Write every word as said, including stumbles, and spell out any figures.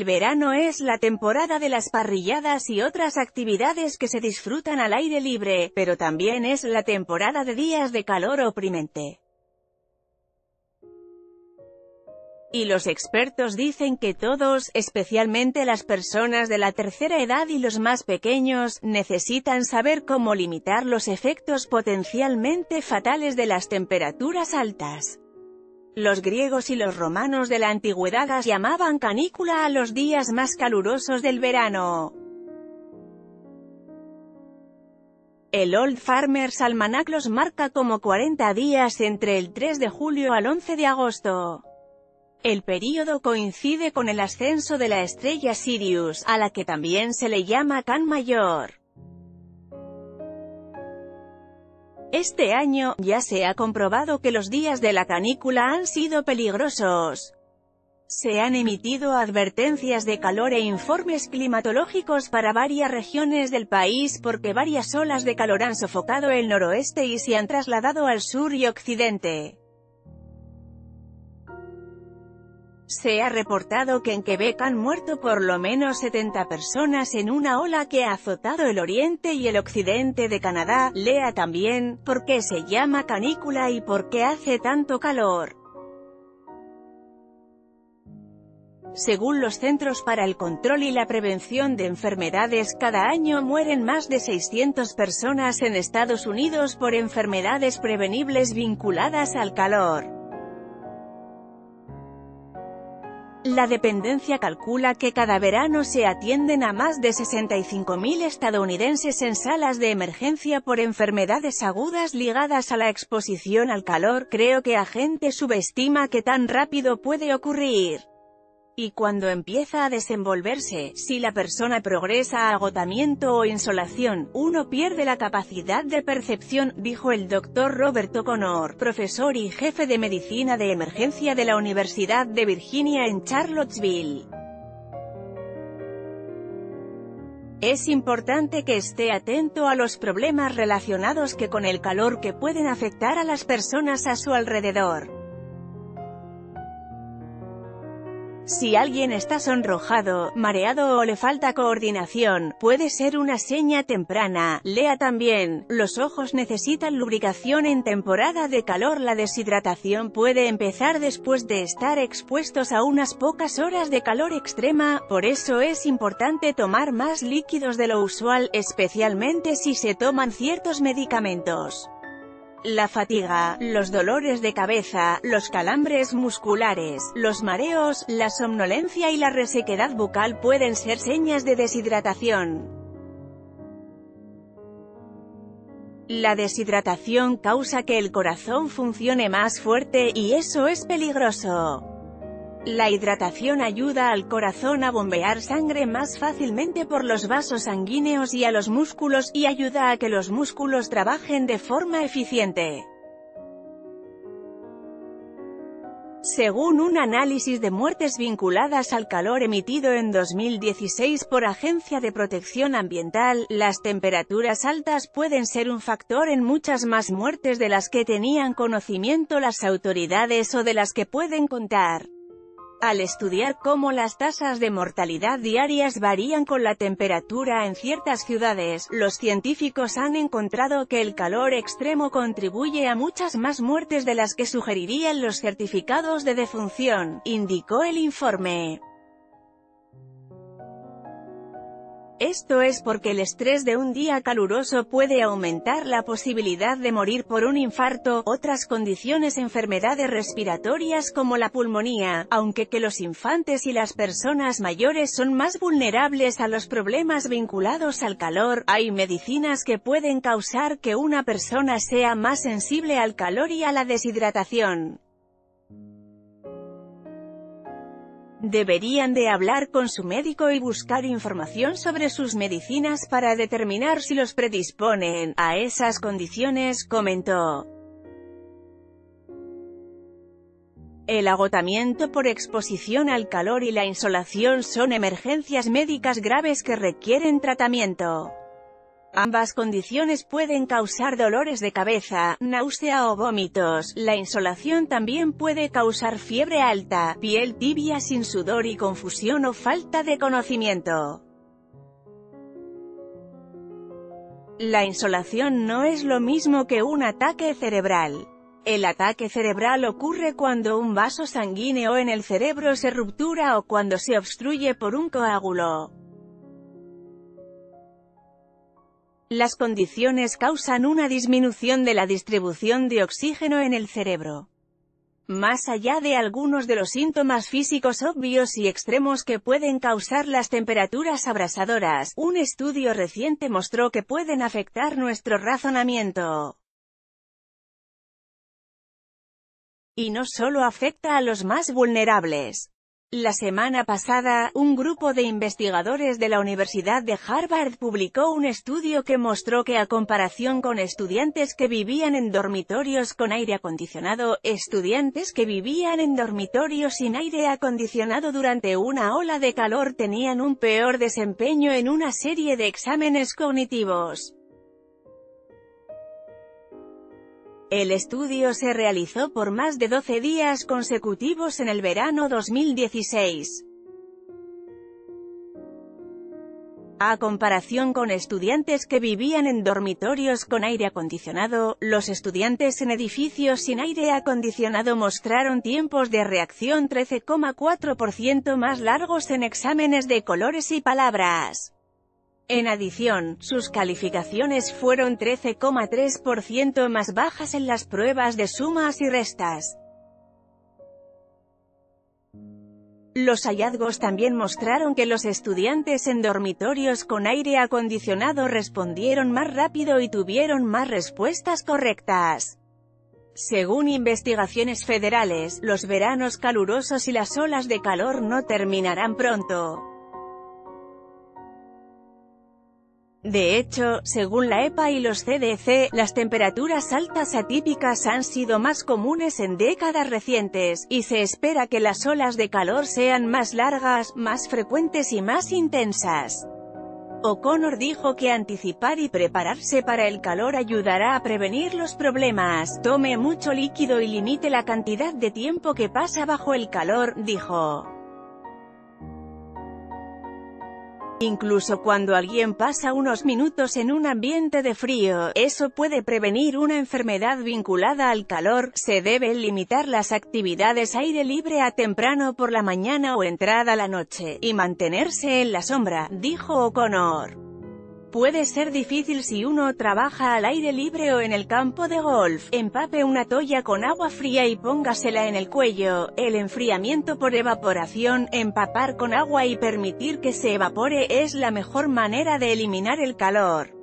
verano es la temporada de las parrilladas y otras actividades que se disfrutan al aire libre, pero también es la temporada de días de calor oprimente. Y los expertos dicen que todos, especialmente las personas de la tercera edad y los más pequeños, necesitan saber cómo limitar los efectos potencialmente fatales de las temperaturas altas. Los griegos y los romanos de la antigüedad llamaban canícula a los días más calurosos del verano. El Old Farmer's Almanac los marca como cuarenta días entre el tres de julio al once de agosto. El período coincide con el ascenso de la estrella Sirius, a la que también se le llama Can Mayor. Este año, ya se ha comprobado que los días de la canícula han sido peligrosos. Se han emitido advertencias de calor e informes climatológicos para varias regiones del país porque varias olas de calor han sofocado el noroeste y se han trasladado al sur y occidente. Se ha reportado que en Quebec han muerto por lo menos setenta personas en una ola que ha azotado el oriente y el occidente de Canadá. Lea también, ¿por qué se llama canícula y por qué hace tanto calor? Según los Centros para el Control y la Prevención de Enfermedades, cada año mueren más de seiscientas personas en Estados Unidos por enfermedades prevenibles vinculadas al calor. La dependencia calcula que cada verano se atienden a más de sesenta y cinco mil estadounidenses en salas de emergencia por enfermedades agudas ligadas a la exposición al calor. Creo que la gente subestima que tan rápido puede ocurrir. Y cuando empieza a desenvolverse, si la persona progresa a agotamiento o insolación, uno pierde la capacidad de percepción, dijo el doctor Robert O'Connor, profesor y jefe de medicina de emergencia de la Universidad de Virginia en Charlottesville. Es importante que esté atento a los problemas relacionados que con el calor que pueden afectar a las personas a su alrededor. Si alguien está sonrojado, mareado o le falta coordinación, puede ser una seña temprana. Lea también, los ojos necesitan lubricación en temporada de calor. La deshidratación puede empezar después de estar expuestos a unas pocas horas de calor extrema, por eso es importante tomar más líquidos de lo usual, especialmente si se toman ciertos medicamentos. La fatiga, los dolores de cabeza, los calambres musculares, los mareos, la somnolencia y la resequedad bucal pueden ser señas de deshidratación. La deshidratación causa que el corazón funcione más fuerte, y eso es peligroso. La hidratación ayuda al corazón a bombear sangre más fácilmente por los vasos sanguíneos y a los músculos, y ayuda a que los músculos trabajen de forma eficiente. Según un análisis de muertes vinculadas al calor emitido en dos mil dieciséis por Agencia de Protección Ambiental, las temperaturas altas pueden ser un factor en muchas más muertes de las que tenían conocimiento las autoridades o de las que pueden contar. Al estudiar cómo las tasas de mortalidad diarias varían con la temperatura en ciertas ciudades, los científicos han encontrado que el calor extremo contribuye a muchas más muertes de las que sugerirían los certificados de defunción, indicó el informe. Esto es porque el estrés de un día caluroso puede aumentar la posibilidad de morir por un infarto, otras condiciones enfermedades respiratorias como la pulmonía, aunque que los infantes y las personas mayores son más vulnerables a los problemas vinculados al calor. Hay medicinas que pueden causar que una persona sea más sensible al calor y a la deshidratación. Deberían de hablar con su médico y buscar información sobre sus medicinas para determinar si los predisponen a esas condiciones, comentó. El agotamiento por exposición al calor y la insolación son emergencias médicas graves que requieren tratamiento. Ambas condiciones pueden causar dolores de cabeza, náusea o vómitos. La insolación también puede causar fiebre alta, piel tibia sin sudor y confusión o falta de conocimiento. La insolación no es lo mismo que un ataque cerebral. El ataque cerebral ocurre cuando un vaso sanguíneo en el cerebro se ruptura o cuando se obstruye por un coágulo. Las condiciones causan una disminución de la distribución de oxígeno en el cerebro. Más allá de algunos de los síntomas físicos obvios y extremos que pueden causar las temperaturas abrasadoras, un estudio reciente mostró que pueden afectar nuestro razonamiento. Y no solo afecta a los más vulnerables. La semana pasada, un grupo de investigadores de la Universidad de Harvard publicó un estudio que mostró que a comparación con estudiantes que vivían en dormitorios con aire acondicionado, estudiantes que vivían en dormitorios sin aire acondicionado durante una ola de calor tenían un peor desempeño en una serie de exámenes cognitivos. El estudio se realizó por más de doce días consecutivos en el verano dos mil dieciséis. A comparación con estudiantes que vivían en dormitorios con aire acondicionado, los estudiantes en edificios sin aire acondicionado mostraron tiempos de reacción trece coma cuatro por ciento más largos en exámenes de colores y palabras. En adición, sus calificaciones fueron trece coma tres por ciento más bajas en las pruebas de sumas y restas. Los hallazgos también mostraron que los estudiantes en dormitorios con aire acondicionado respondieron más rápido y tuvieron más respuestas correctas. Según investigaciones federales, los veranos calurosos y las olas de calor no terminarán pronto. De hecho, según la E P A y los C D C, las temperaturas altas atípicas han sido más comunes en décadas recientes, y se espera que las olas de calor sean más largas, más frecuentes y más intensas. O'Connor dijo que anticipar y prepararse para el calor ayudará a prevenir los problemas. Tome mucho líquido y limite la cantidad de tiempo que pasa bajo el calor, dijo. Incluso cuando alguien pasa unos minutos en un ambiente de frío, eso puede prevenir una enfermedad vinculada al calor. Se deben limitar las actividades aire libre a temprano por la mañana o entrada la noche, y mantenerse en la sombra, dijo O'Connor. Puede ser difícil si uno trabaja al aire libre o en el campo de golf. Empape una toalla con agua fría y póngasela en el cuello. El enfriamiento por evaporación, empapar con agua y permitir que se evapore es la mejor manera de eliminar el calor.